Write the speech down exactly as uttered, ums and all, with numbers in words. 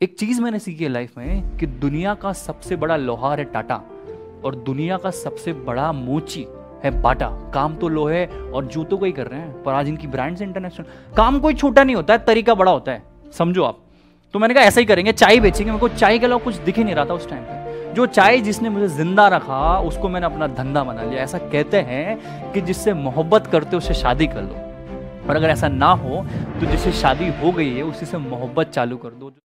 एक चीज मैंने सीखी है लाइफ में कि दुनिया का सबसे बड़ा लोहार है टाटा और दुनिया का सबसे बड़ा मोची है बाटा। काम तो लोहे और जूतों को ही कर रहे हैं, पर आज इनकी ब्रांड्स इंटरनेशनल। काम कोई छोटा नहीं होता है, तरीका बड़ा होता है, समझो आप। तो मैंने कहा ऐसा ही करेंगे, चाय बेचेंगे। मेरे को चाय के अलावा कुछ दिख ही नहीं रहा था उस टाइम पे। जो चाय जिसने मुझे जिंदा रखा उसको मैंने अपना धंधा बना लिया। ऐसा कहते हैं कि जिससे मोहब्बत करते उससे शादी कर लो, और अगर ऐसा ना हो तो जिससे शादी हो गई है उसी से मोहब्बत चालू कर दो।